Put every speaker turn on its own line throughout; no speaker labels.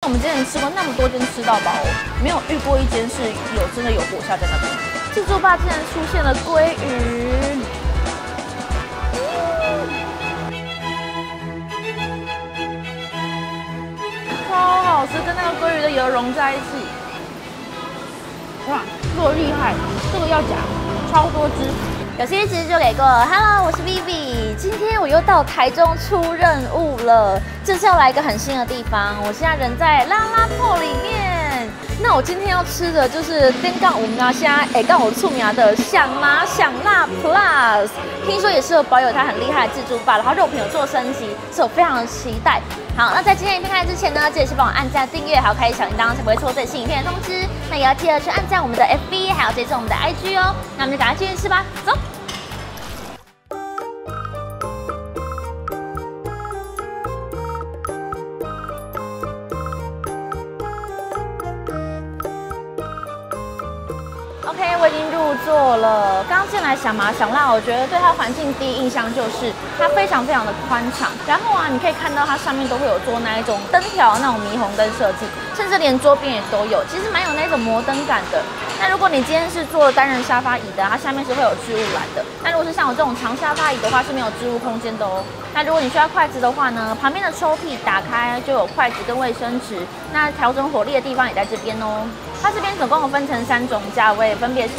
我们之前吃过那么多间吃到饱哦，没有遇过一间是真的有活下在那边。自助吧竟然出现了鲑鱼，超好吃，跟那个鲑鱼的油融在一起。哇，这个厉害，这个要夹，超多汁。有些其实就给过 ，Hello， 我是 Vivi， 今天我又到台中出任务了，这次要来一个很新的地方。我现在人在拉拉铺里面，那我今天要吃的就是我们家现在刚我出名的响麻响辣 Plus， 听说也是有保有它很厉害的自助吧，然后肉品有做升级，是我非常的期待。好，那在今天影片开始之前呢，记得是帮我按赞、订阅，还有开启小铃铛，才不会错过最新影片的通知。那也要记得去按赞我们的 FB， 还有追踪我们的 IG 哦。那我们就赶快进去吃吧，走。OK， 我已经入座了。刚进来响麻响辣，我觉得对它环境第一印象就是它非常非常的宽敞。然后啊，你可以看到它上面都会有做那一种灯条那种霓虹灯设计，甚至连桌边也都有，其实蛮有那种摩登感的。那如果你今天是坐单人沙发椅的，它下面是会有置物篮的。那如果是像我这种长沙发椅的话，是没有置物空间的哦。那如果你需要筷子的话呢，旁边的抽屉打开就有筷子跟卫生纸。那调整火力的地方也在这边哦。它这边总共有分成3种价位，分别是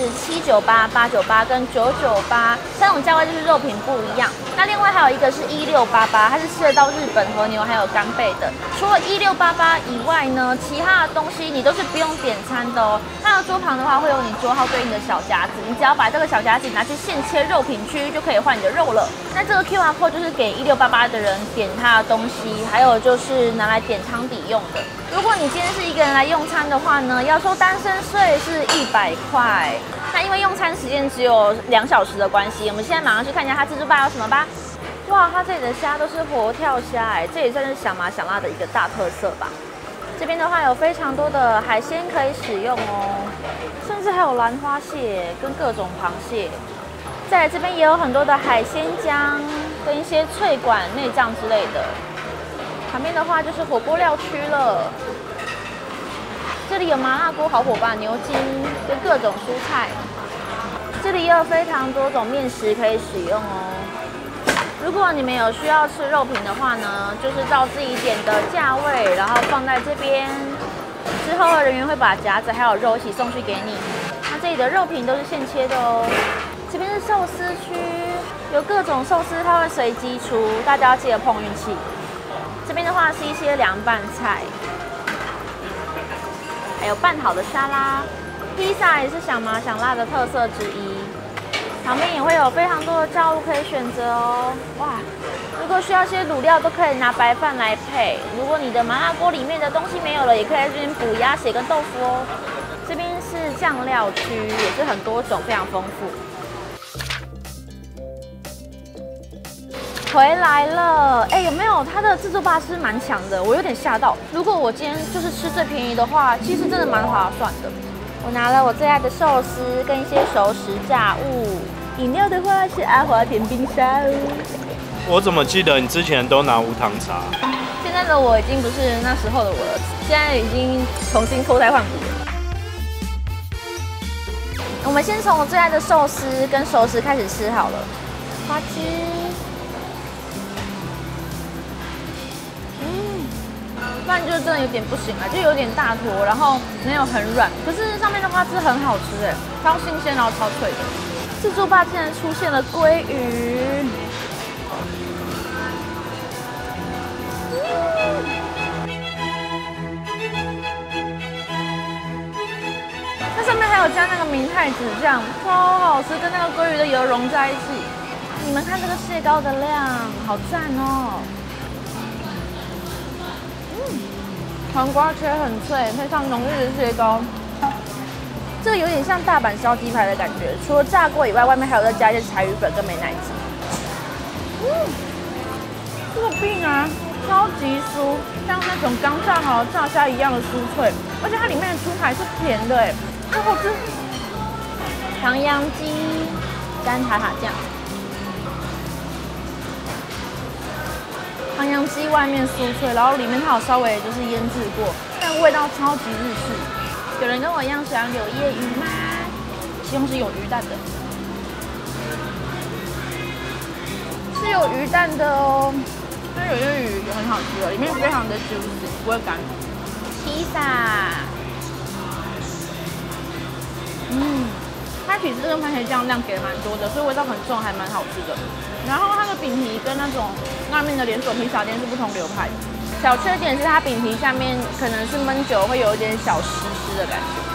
798、898跟998，3种价位就是肉品不一样。那另外还有一个是1688，它是吃得到日本和牛还有干贝的。除了1688以外呢，其他的东西你都是不用点餐的哦。它的桌旁的话会有你桌号对应的小夹子，你只要把这个小夹子拿去现切肉品区就可以换你的肉了。那这个 QR code 就是给1688的人点他的东西，还有就是拿来点汤底用的。如果你今天是一个人来用餐的话呢，要收单身税是100块。那因为用餐时间只有2小时的关系，我们现在马上去看一下它自助吧有什么吧。哇，它这里的虾都是活跳虾这也算是响麻响辣的一个大特色吧。这边的话有非常多的海鲜可以使用哦，甚至还有兰花蟹跟各种螃蟹。再来这边也有很多的海鲜浆跟一些脆管、内脏之类的。旁边的话就是火锅料区了，这里有麻辣锅好伙伴、牛筋跟各种蔬菜，这里也有非常多种面食可以使用哦。如果你们有需要吃肉品的话呢，就是照自己点的价位，然后放在这边，之后人员会把夹子还有肉一起送去给你。那这里的肉品都是现切的哦。这边是寿司区，有各种寿司，它会随机出，大家要记得碰运气。这边的话是一些凉拌菜，还有拌好的沙拉，披萨也是响麻响辣的特色之一。旁边也会有非常多的炸物可以选择哦。哇，如果需要些卤料，都可以拿白饭来配。如果你的麻辣锅里面的东西没有了，也可以在这边补鸭血跟豆腐哦。这边是酱料区，也是很多种，非常丰富。回来了，有没有？它的自助吧是蛮强的，我有点吓到。如果我今天就是吃最便宜的话，其实真的蛮划算的。我拿了我最爱的寿司跟一些熟食炸物，饮料的话是阿华田冰沙。
我怎么记得你之前都拿无糖茶？
现在的我已经不是那时候的我了，现在已经重新脱胎换骨了。我们先从我最爱的寿司跟熟食开始吃好了，花枝。饭就真的有点不行就有点大坨，然后没有很软，可是上面的花枝很好吃超新鲜，然后超脆的。自助吧竟然出现了鲑鱼，那上面还有加那个明太子酱，超好吃，跟那个鲑鱼的油融在一起。你们看这个蟹膏的量，好赞哦！黄瓜切很脆，配上浓郁的蟹膏，这个有点像大阪烧鸡排的感觉。除了炸过以外，外面还有再加一些柴鱼粉跟美乃滋。这个饼啊，超级酥，像那种刚炸好的炸虾一样的酥脆，而且它里面的猪排是甜的好好吃。唐扬鸡沾塔塔酱。唐扬鸡外面酥脆，然后里面它有稍微就是腌制过， 但味道超级日式。有人跟我一样喜欢柳叶鱼吗？希望是有鱼蛋的，是有鱼蛋的哦。那柳叶鱼也很好吃哦，里面非常的 juicy， 不会干。披萨，它起司跟番茄酱量给的蛮多的，所以味道很重，还蛮好吃的。然后它的饼皮跟那种外面的连锁披萨店是不同流派的。小缺点是它饼皮下面可能是焖久会有一点小湿湿的感觉。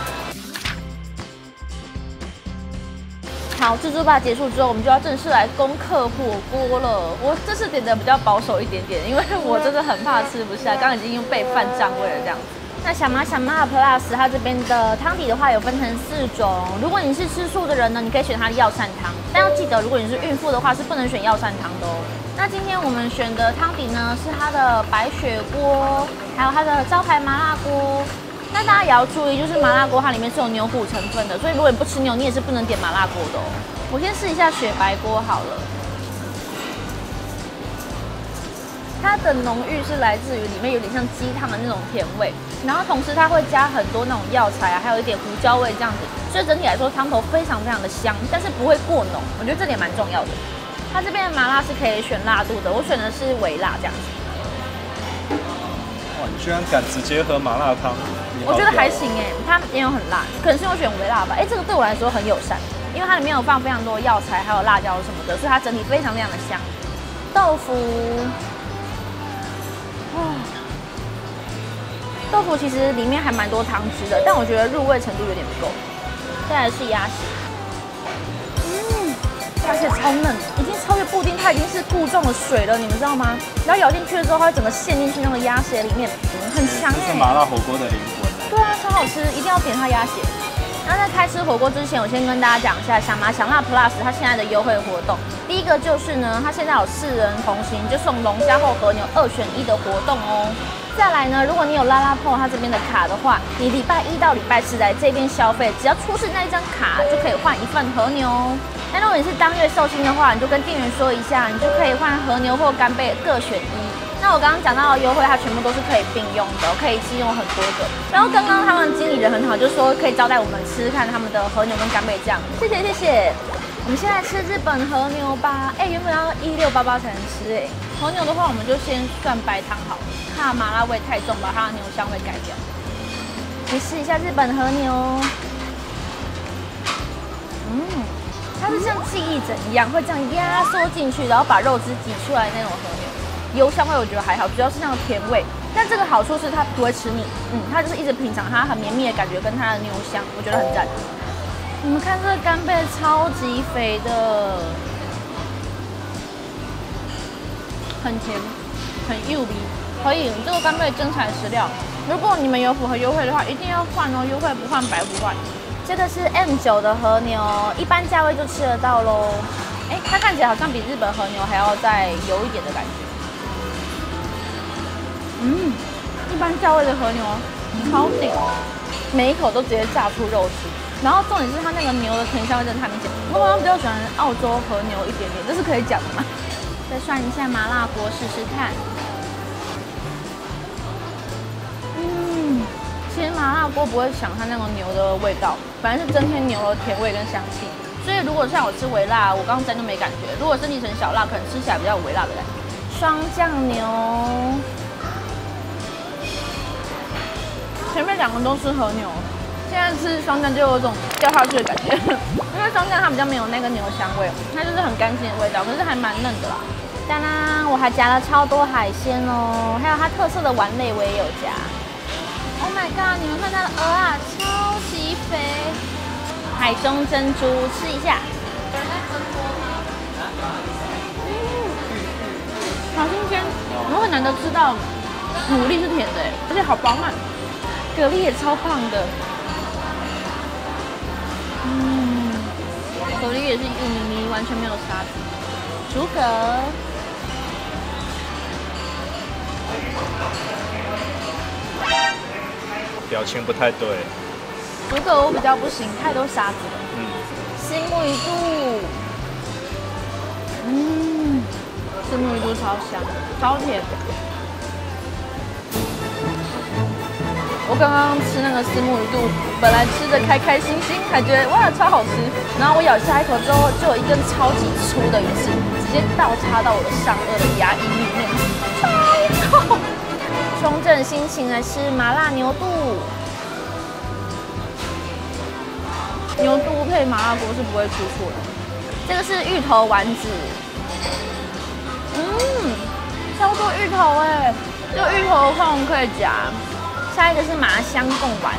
好，自助吧结束之后，我们就要正式来攻克火锅了。我这次点的比较保守一点点，因为我真的很怕吃不下，刚刚已经用备饭占位了这样子。那小麻 Plus 它这边的汤底的话有分成4种，如果你是吃素的人呢，你可以选它的药膳汤，但要记得如果你是孕妇的话是不能选药膳汤的哦。那今天我们选的汤底呢是它的白雪锅，还有它的招牌麻辣锅。那大家也要注意，就是麻辣锅它里面是有牛骨成分的，所以如果你不吃牛，你也是不能点麻辣锅的哦。我先试一下雪白锅好了。它的浓郁是来自于里面有点像鸡汤的那种甜味，然后同时它会加很多那种药材啊，还有一点胡椒味这样子，所以整体来说汤头非常非常的香，但是不会过浓，我觉得这点蛮重要的。它这边的麻辣是可以选辣度的，我选的是微辣这样子。
哇，你居然敢直接喝麻辣汤？
我觉得还行哎，它没有很辣，可能是我选微辣吧。哎，这个对我来说很友善，因为它里面有放非常多药材，还有辣椒什么的，所以它整体非常非常的香。豆腐。豆腐其实里面还蛮多汤汁的，但我觉得入味程度有点不够。再来是鸭血，鸭血超嫩，已经超越布丁，它已经是固状的水了，你们知道吗？然后咬进去的时候，它会整个陷进去那个鸭血里面，很香哎。
这是麻辣火锅的灵魂。
对啊，超好吃，一定要点它鸭血。那在开吃火锅之前，我先跟大家讲一下小麻 Plus 它现在的优惠活动。第一个就是呢，它现在有4人同行，就送龙虾或和牛2选1的活动哦。再来呢，如果你有拉拉泡它这边的卡的话，你礼拜1到礼拜4来这边消费，只要出示那一张卡就可以换1份和牛。那如果你是当月寿星的话，你就跟店员说一下，你就可以换和牛或干贝各选1。那我刚刚讲到的优惠，它全部都是可以并用的，可以借用很多个。然后刚刚他们经理人很好，就说可以招待我们吃看他们的和牛跟干贝酱，谢谢谢谢。我们先来吃日本和牛吧。哎，原本要1688才能吃哎。和牛的话，我们就先涮白汤好了，怕麻辣味太重，把它的牛香味改掉。来试一下日本和牛。它是像记忆枕一样，会这样压缩进去，然后把肉汁挤出来那种和牛。油香味我觉得还好，主要是那种甜味。但这个好处是它不会吃腻，它就是一直品尝它很绵密的感觉跟它的牛香，我觉得很赞。你们看这个干贝超级肥的，很甜，很幼鼻，可以。这个干贝真材实料。如果你们有符合优惠的话，一定要换哦，优惠不换白不换。这个是 M9 的和牛，一般价位就吃得到喽。哎，它看起来好像比日本和牛还要再油一点的感觉。一般价位的和牛超顶，每一口都直接炸出肉汁。然后重点是它那个牛的甜香味真的太明显。我好像比较喜欢澳洲和牛一点点，这是可以讲的吗？再涮一下麻辣锅试试看。其实麻辣锅不会想它那种牛的味道，反而是增添牛的甜味跟香气。所以如果像我吃微辣，我刚刚沾就没感觉。如果升级成小辣，可能吃起来比较有微辣的感觉。双酱牛。前面2个都是和牛，现在吃双酱就有种掉下去的感觉，因为双酱它比较没有那个牛香味，它就是很干净的味道，可是还蛮嫩的啦。当然，我还夹了超多海鲜哦，还有它特色的丸类我也有夹。Oh my god！ 你们看它的鹅啊，超级肥，海中珍珠，吃一下。好新鲜，我很难得吃到牡蛎是甜的，而且好饱满。蛤蜊也超胖的，蛤蜊也是一咪咪，完全没有沙子。竹蛤，
表情不太对。
竹蛤我比较不行，太多沙子了。虱目鱼肚，虱目鱼肚超香，超甜。 我刚刚吃那个虱目鱼肚，本来吃的开开心心，还觉得哇超好吃，然后我咬下一口之后，就有一根超级粗的鱼刺，直接倒插到我的上颚的牙龈里面，超痛。重整心情来吃麻辣牛肚，牛肚配麻辣锅是不会出错的。这个是芋头丸子，超多芋头哎，就芋头控可以夹。下一个是麻香贡丸，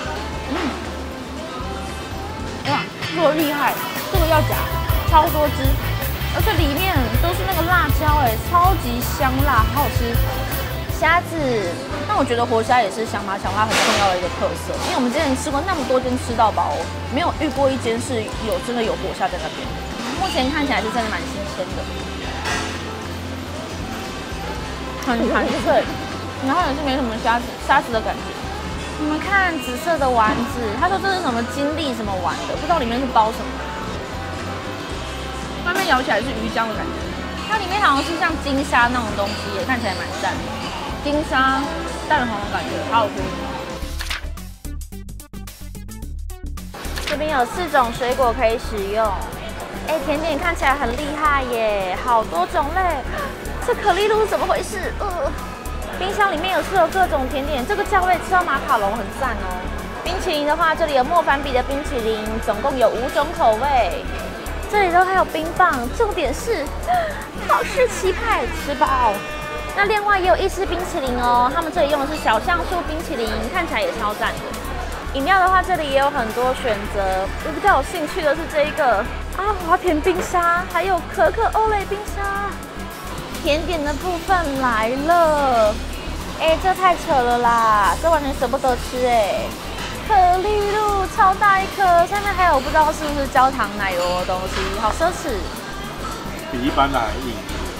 哇，这个厉害，这个要夹，超多汁，而且里面都是那个辣椒哎，超级香辣，好好吃。虾子，那我觉得活虾也是香麻香辣很重要的一个特色，因为我们之前吃过那么多间吃到饱，没有遇过一间是真的有活虾在那边。目前看起来是真的蛮新鲜的，很弹脆，然后也是没什么虾子的感觉。你们看紫色的丸子，他说这是什么金粒什么丸的，不知道里面是包什么。外面咬起来是鱼浆的感觉，它里面好像是像金沙那种东西耶，看起来蛮赞的。金沙蛋黄的感觉，好好吃。这边有4种水果可以使用。哎，甜点看起来很厉害耶，好多种类。这可丽露是怎么回事？冰箱里面有适合各种甜点，这个价位吃到马卡龙很赞哦。冰淇淋的话，这里有莫凡比的冰淇淋，总共有5种口味。这里都还有冰棒，重点是好事期派，吃饱。那另外也有意式冰淇淋哦，他们这里用的是小橡树冰淇淋，看起来也超赞的。饮料的话，这里也有很多选择。我比较有兴趣的是这一个阿华田冰沙，还有可可欧蕾冰沙。甜点的部分来了，哎，这太扯了啦，这完全舍不得吃哎。可丽露超大一颗，下面还有不知道是不是焦糖奶油的东西，好奢侈。
比一般的还硬。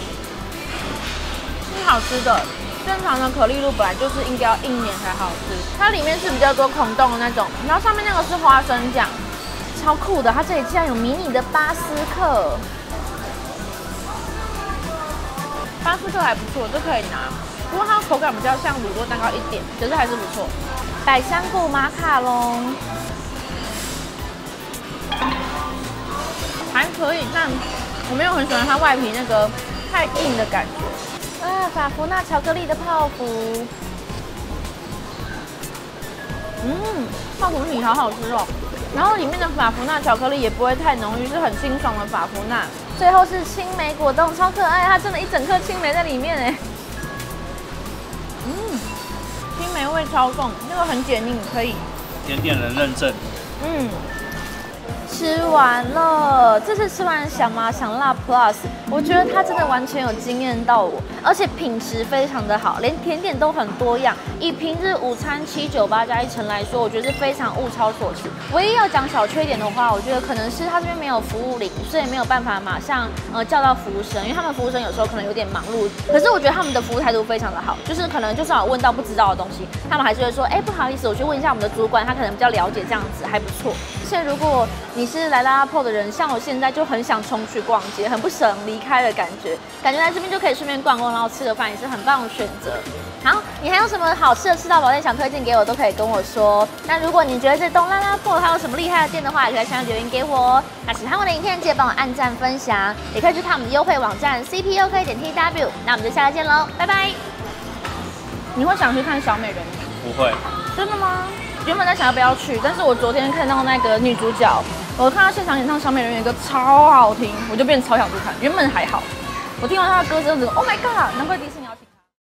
是好吃的，正常的可丽露本来就是应该要硬黏才好吃，它里面是比较多孔洞的那种，然后上面那个是花生酱，超酷的。它这里竟然有迷你的巴斯克，巴斯克还不错，这可以拿。不过它口感比较像乳酪蛋糕一点，可是还是不错。百香果马卡龙还可以，但我没有很喜欢它外皮那个太硬的感觉。法芙娜巧克力的泡芙，泡芙米好好吃哦。然后里面的法芙娜巧克力也不会太浓郁，是很清爽的法芙娜。最后是青梅果冻，超可爱，它真的一整颗青梅在里面哎。青梅味超重，那个很解腻，可以。
甜点人认证。
吃完了，这次吃完小麻香辣 Plus， 我觉得它真的完全有惊艳到我，而且品质非常的好，连甜点都很多样。以平日午餐798加1成来说，我觉得是非常物超所值。唯一要讲小缺点的话，我觉得可能是它这边没有服务铃，所以没有办法马上叫到服务生，因为他们服务生有时候可能有点忙碌。可是我觉得他们的服务态度非常的好，就是可能就算我问到不知道的东西，他们还是会说，哎，不好意思，我去问一下我们的主管，他可能比较了解这样子，还不错。所以如果你是来拉拉破的人，像我现在就很想冲去逛街，很不舍离开的感觉来这边就可以顺便逛逛，然后吃个饭也是很棒的选择。好，你还有什么好吃的吃到饱店想推荐给我，都可以跟我说。那如果你觉得这栋拉拉破还有什么厉害的店的话，也可以在下面留言给我哦。那喜欢我的影片，记得帮我按赞分享，也可以去看我们的优惠网站 cpok.tw。那我们就下次见喽，拜拜。你会想去看小美人鱼？
不会。
真的吗？原本在想要不要去，但是我昨天看到那个女主角，我看到现场演唱小美人鱼的歌超好听，我就变超想去看。原本还好，我听完她的歌声，Oh my god， 难怪迪士尼要听。